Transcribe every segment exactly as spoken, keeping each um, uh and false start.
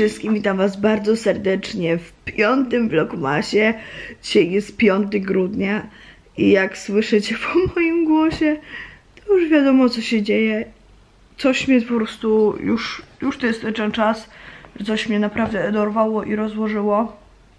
wszystkim, witam was bardzo serdecznie w piątym vlogmasie. Dzisiaj jest piątego grudnia i jak słyszycie po moim głosie, to już wiadomo co się dzieje. Coś mnie po prostu, już, już to jest ten czas, że coś mnie naprawdę dorwało i rozłożyło.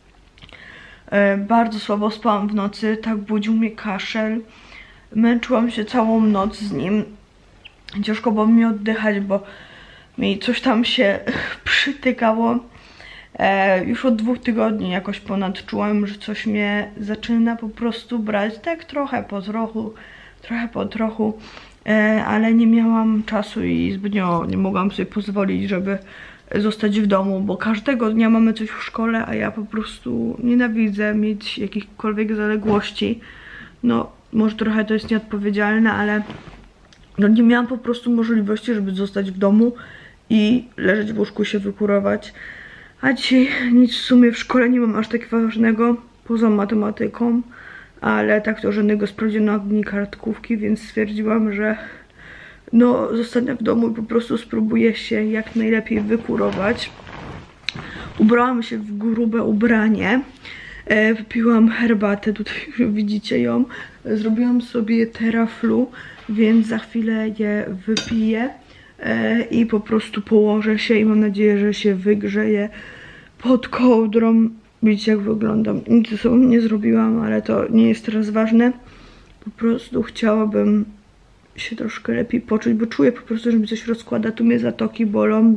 E, bardzo słabo spałam w nocy, tak budził mnie kaszel. Męczyłam się całą noc z nim. Ciężko było mi oddychać, bo mi coś tam się przytykało. E, już od dwóch tygodni jakoś ponad czułam, że coś mnie zaczyna po prostu brać, tak trochę po trochu, trochę po trochu, e, ale nie miałam czasu i zbytnio nie mogłam sobie pozwolić, żeby zostać w domu, bo każdego dnia mamy coś w szkole, a ja po prostu nienawidzę mieć jakichkolwiek zaległości. No, może trochę to jest nieodpowiedzialne, ale no nie miałam po prostu możliwości, żeby zostać w domu i leżeć w łóżku, się wykurować. A dzisiaj nic w sumie w szkole nie mam aż tak ważnego, poza matematyką, ale tak to żadnego sprawdzianu ani kartkówki, więc stwierdziłam, że no zostanę w domu i po prostu spróbuję się jak najlepiej wykurować. Ubrałam się w grube ubranie, e, wypiłam herbatę, tutaj widzicie ją, zrobiłam sobie teraflu, więc za chwilę je wypiję e, i po prostu położę się i mam nadzieję, że się wygrzeję pod kołdrą. Widzicie jak wyglądam, nic ze sobą nie zrobiłam, ale to nie jest teraz ważne. Po prostu chciałabym się troszkę lepiej poczuć, bo czuję po prostu, że mi coś rozkłada, tu mnie zatoki bolą,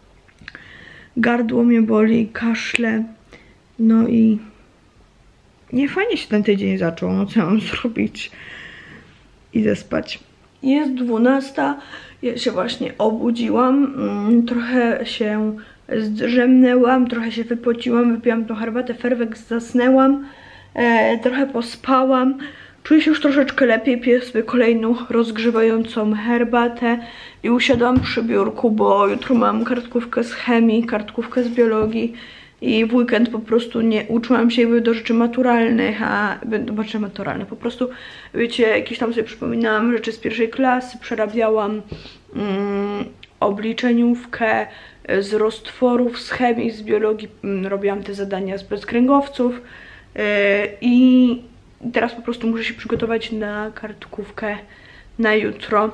gardło mnie boli, kaszle, no i nie fajnie się ten tydzień zaczął, no co ja mam zrobić? Idę spać. Jest dwunasta, ja się właśnie obudziłam, trochę się zdrzemnęłam, trochę się wypociłam, wypiłam tą herbatę, ferwek, zasnęłam, e, trochę pospałam. Czuję się już troszeczkę lepiej, piję sobie kolejną rozgrzewającą herbatę i usiadłam przy biurku, bo jutro mam kartkówkę z chemii, kartkówkę z biologii i w weekend po prostu nie uczyłam się do rzeczy maturalnych, a do rzeczy maturalnych, po prostu wiecie, jakieś tam sobie przypominałam rzeczy z pierwszej klasy, przerabiałam mm, obliczeniówkę z roztworów, z chemii, z biologii, mm, robiłam te zadania z bezkręgowców yy, i teraz po prostu muszę się przygotować na kartkówkę na jutro.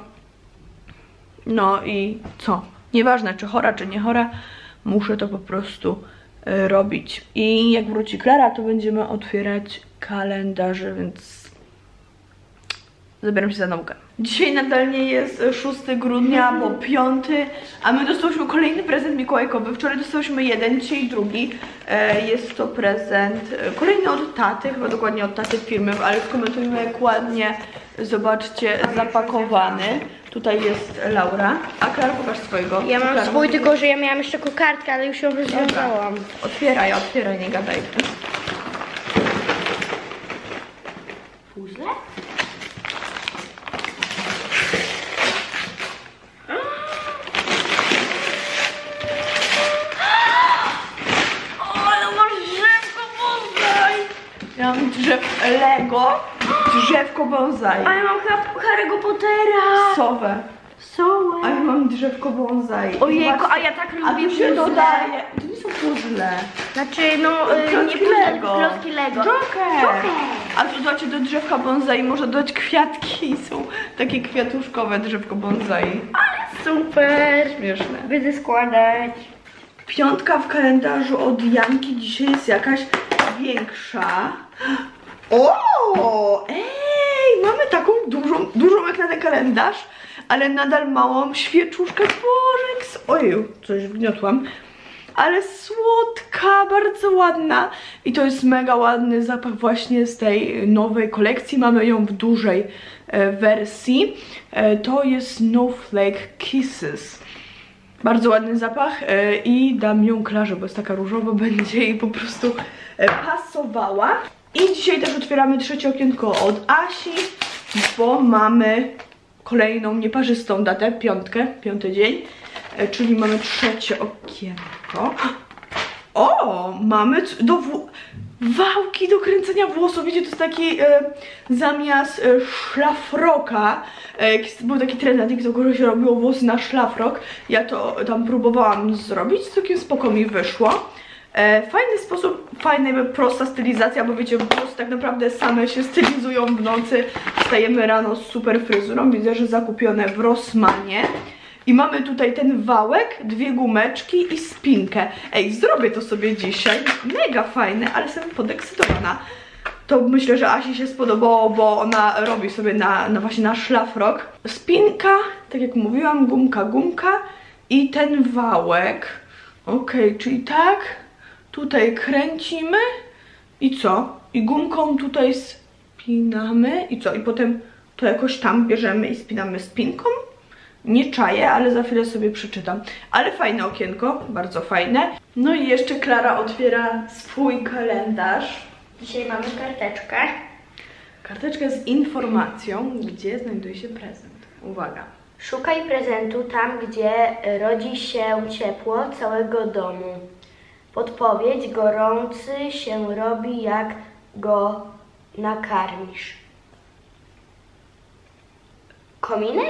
No i co? Nieważne czy chora, czy nie chora, muszę to po prostu y, robić. I jak wróci Klara, to będziemy otwierać kalendarze, więc zabieram się za naukę. Dzisiaj nadal nie jest szóstego grudnia, bo piąty, a my dostałyśmy kolejny prezent mikołajkowy. Wczoraj dostałyśmy jeden, dzisiaj drugi. E, jest to prezent kolejny od taty, chyba dokładnie od taty firmy, ale skomentujmy jak ładnie, zobaczcie, zapakowany. Tutaj jest Laura. A Klara, pokaż swojego. Ja mam Klara, swój, tylko że ja miałam jeszcze kokardkę, ale już ją rozwiązałam. Otwieraj, otwieraj, nie gadaj. Puzzle? Ja mam drzew Lego, drzewko bonsai. A ja mam Harry'ego Pottera. Sowę. Sowę. A ja mam drzewko bonsai. Ojejku, a ja tak a lubię tu się puzzle. dodaje. To nie są puzzle. Znaczy, no, Klocki nie puzzle, Lego. klocki Lego. Joker. Joker. A tu dacie do drzewka bonsai, można dodać kwiatki i są takie kwiatuszkowe drzewko bonsai. Ale super. Śmieszne. Będę składać. Piątka w kalendarzu od Janki dzisiaj jest jakaś większa. O, ej, mamy taką dużą, dużą jak na ten kalendarz, ale nadal małą świeczuszkę. Boże, ojeju, coś wgniotłam. Ale słodka, bardzo ładna. I to jest mega ładny zapach właśnie z tej nowej kolekcji. Mamy ją w dużej e, wersji. E, to jest Snowflake Kisses. Bardzo ładny zapach e, i dam ją Klarze, bo jest taka różowa, będzie jej po prostu e, pasowała. I dzisiaj też otwieramy trzecie okienko od Asi, bo mamy kolejną nieparzystą datę, piątkę, piąty dzień, e, czyli mamy trzecie okienko. O, mamy do w... wałki do kręcenia włosów. Wiecie, to jest taki e, zamiast e, szlafroka, e, był taki trend na TikToku, że się robiło włosy na szlafrok. Ja to tam próbowałam zrobić, całkiem spoko mi wyszło. E, fajny sposób, fajna jakby prosta stylizacja, bo wiecie, włosy tak naprawdę same się stylizują w nocy. Wstajemy rano z super fryzurą, widzę, że zakupione w Rossmanie. I mamy tutaj ten wałek, dwie gumeczki i spinkę. Ej, zrobię to sobie dzisiaj. Mega fajne, ale jestem podekscytowana. To myślę, że Asi się spodobało, bo ona robi sobie na, na właśnie na szlafrok. Spinka, tak jak mówiłam, gumka, gumka i ten wałek. Okej, okay, czyli tak, tutaj kręcimy i co? I gumką tutaj spinamy i co? I potem to jakoś tam bierzemy i spinamy spinką. Nie czaję, ale za chwilę sobie przeczytam. Ale fajne okienko, bardzo fajne. No i jeszcze Klara otwiera swój kalendarz. Dzisiaj mamy karteczkę. Karteczkę z informacją, gdzie znajduje się prezent. Uwaga. Szukaj prezentu tam, gdzie rodzi się ciepło całego domu. Podpowiedź: gorący się robi, jak go nakarmisz. Kominek?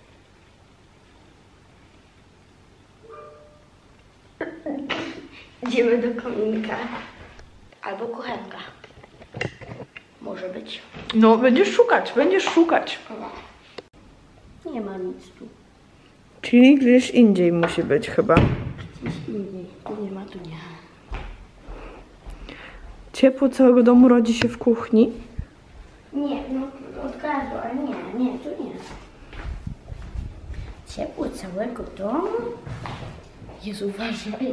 Idziemy do kominka. Albo kuchenka. Może być. No, będziesz szukać, będziesz szukać. Nie ma nic tu. Czyli gdzieś indziej musi być chyba. Gdzieś indziej. Tu nie ma, tu nie. Ciepło całego domu rodzi się w kuchni. Nie, no od gazu, ale nie, nie, tu nie. Ciepło całego domu? Jezu, uważaj.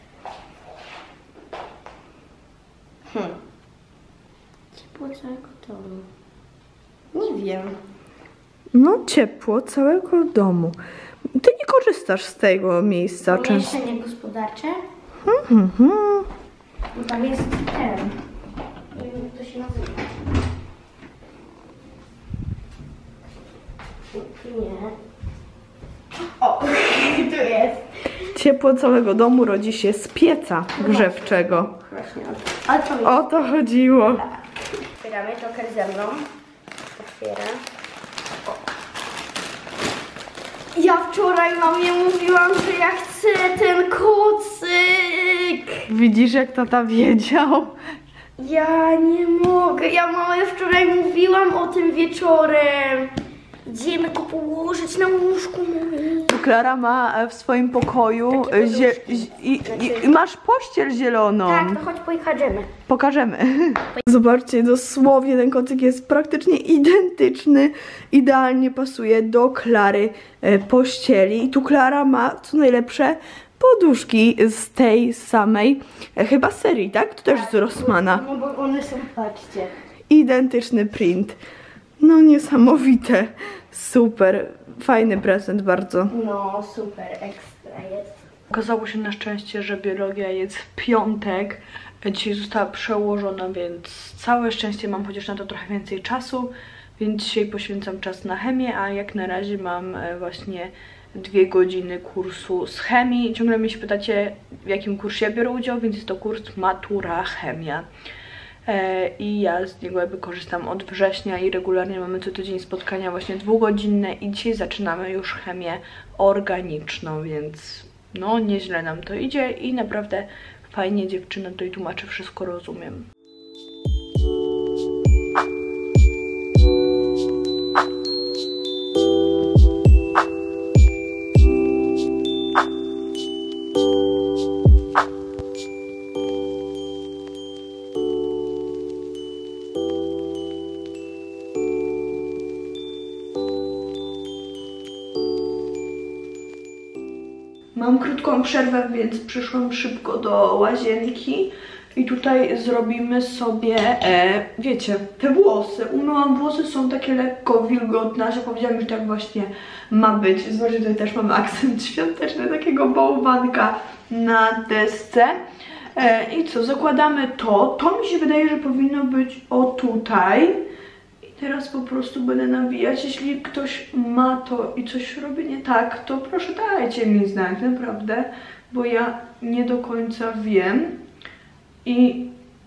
Hmm. Ciepło całego domu. Nie wiem. No, ciepło całego domu. Ty nie korzystasz z tego miejsca często. Pomieszczenie gospodarcze? Hmm, hmm. No tam jest ten. Nie wiem, jak to się nazywa. Nie. O, tu jest. Ciepło całego domu rodzi się z pieca grzewczego. Właśnie o to. O to mi. O to chodziło. Otwieramy trochę ze mną. Otwieram. O. Ja wczoraj mamie mówiłam, że ja chcę ten kocyk. Widzisz, jak tata wiedział? Ja nie mogę. Ja mamie wczoraj mówiłam o tym wieczorem. Idziemy go położyć na łóżku. Klara ma w swoim pokoju zie i, i, i masz pościel zieloną. Tak, to chodź pokażemy. Pokażemy. Zobaczcie, dosłownie ten kocyk jest praktycznie identyczny. Idealnie pasuje do Klary pościeli. I tu Klara ma, co najlepsze, poduszki z tej samej chyba serii, tak? To też z Rossmana. No bo one są, patrzcie. Identyczny print. No niesamowite. Super. Fajny prezent bardzo. No super, ekstra jest. Okazało się na szczęście, że biologia jest w piątek. Dzisiaj została przełożona, więc całe szczęście mam chociaż na to trochę więcej czasu. Więc dzisiaj poświęcam czas na chemię, a jak na razie mam właśnie dwie godziny kursu z chemii. Ciągle mnie się pytacie, w jakim kursie ja biorę udział, więc jest to kurs Matura Chemia. I ja z niego jakby korzystam od września i regularnie mamy co tydzień spotkania właśnie dwugodzinne i dzisiaj zaczynamy już chemię organiczną, więc no nieźle nam to idzie i naprawdę fajnie dziewczyna tutaj tłumaczy, wszystko rozumiem. Mam krótką przerwę, więc przyszłam szybko do łazienki i tutaj zrobimy sobie, e, wiecie, te włosy. Umyłam włosy, są takie lekko wilgotne, że powiedziałam, że tak właśnie ma być. Zobaczcie, tutaj też mamy akcent świąteczny, takiego bałwanka na desce. E, I co, zakładamy to. To mi się wydaje, że powinno być o tutaj. Teraz po prostu będę nawijać. Jeśli ktoś ma to i coś robi nie tak, to proszę dajcie mi znać, naprawdę, bo ja nie do końca wiem. I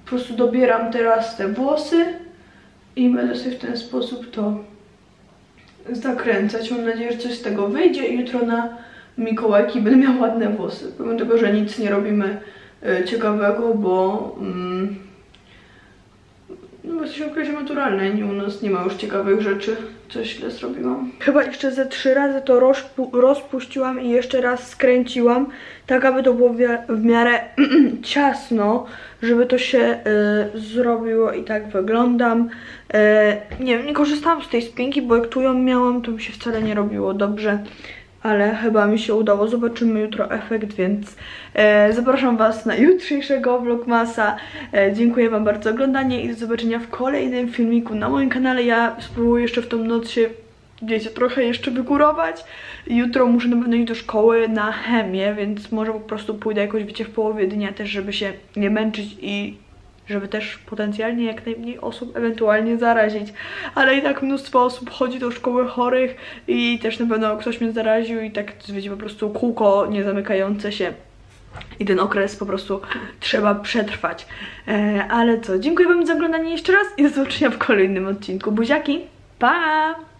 po prostu dobieram teraz te włosy i będę sobie w ten sposób to zakręcać. Mam nadzieję, że coś z tego wyjdzie i jutro na Mikołajki będę miała ładne włosy. Pomimo tego, że nic nie robimy y, ciekawego, bo mm, no, jesteśmy w okresie naturalnej, nie, u nas nie ma już ciekawych rzeczy. Coś źle zrobiłam. Chyba jeszcze ze trzy razy to rozpu rozpuściłam i jeszcze raz skręciłam, tak aby to było w miarę ciasno, żeby to się y, zrobiło i tak wyglądam. Y, nie wiem, nie korzystałam z tej spinki, bo jak tu ją miałam, to mi się wcale nie robiło dobrze. Ale chyba mi się udało. Zobaczymy jutro efekt, więc e, zapraszam Was na jutrzejszego vlogmasa. E, dziękuję Wam bardzo za oglądanie i do zobaczenia w kolejnym filmiku na moim kanale. Ja spróbuję jeszcze w tą noc się, wiecie, trochę jeszcze wygórować. Jutro muszę na pewno iść do szkoły na chemię, więc może po prostu pójdę jakoś, wiecie, w połowie dnia też, żeby się nie męczyć i żeby też potencjalnie jak najmniej osób ewentualnie zarazić. Ale i tak mnóstwo osób chodzi do szkoły chorych i też na pewno ktoś mnie zaraził i tak, wiecie, po prostu kółko niezamykające się. I ten okres po prostu trzeba przetrwać. E, ale co, dziękuję Wam za oglądanie jeszcze raz i do zobaczenia w kolejnym odcinku. Buziaki, pa!